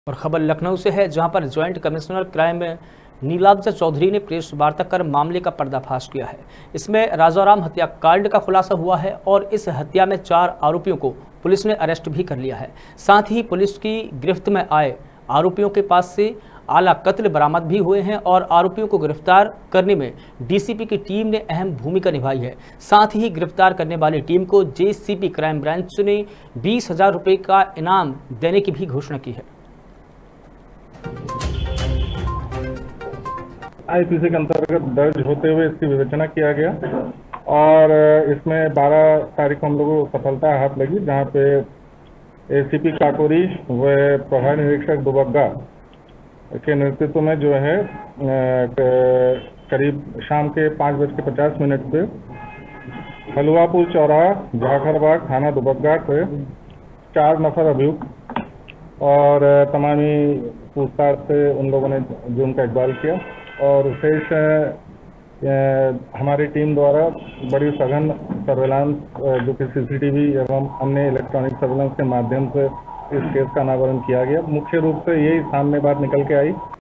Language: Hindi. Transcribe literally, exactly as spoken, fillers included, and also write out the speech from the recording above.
और खबर लखनऊ से है, जहां पर joint commissioner crime Nilabja Choudhary ने प्रेस वार्ता कर मामले का पर्दाफाश किया है। इसमें राजाराम हत्याकांड का खुलासा हुआ है और इस हत्या में चार आरोपियों को पुलिस ने अरेस्ट भी कर लिया है। साथ ही पुलिस की गिरफ्त में आए आरोपियों के पास से आला कत्ल बरामद भी हुए हैं और आरोपियों को गिरफ्तार करने में डीसीपी की टीम ने अहम भूमिका निभाई है। साथ ही गिरफ्तार करने वाली टीम को जेसीपी क्राइम ब्रांच ने बीस हजार रुपये का इनाम देने की भी घोषणा की है। आईपीसी के अंतर्गत दर्ज होते हुए इसकी विवेचना किया गया और इसमें बारह तारीख को हम लोगों को सफलता हाथ लगी, जहां पे एसीपी काकोरी व प्रभारी निरीक्षक दुबग्गा के नेतृत्व में जो है करीब शाम के पाँच बज के पचास मिनट पे हलवापुर चौराहा जाखरबाग थाना दुबग्गा के चार नफर अभियुक्त और तमामी पूछताछ से उन लोगों ने जुर्म का इकबाल किया और शेष हमारी टीम द्वारा बड़ी सघन सर्वेलांस जो कि सीसीटीवी एवं अन्य इलेक्ट्रॉनिक सर्वेलांस के माध्यम से इस केस का अनावरण किया गया। मुख्य रूप से यही सामने बात निकल के आई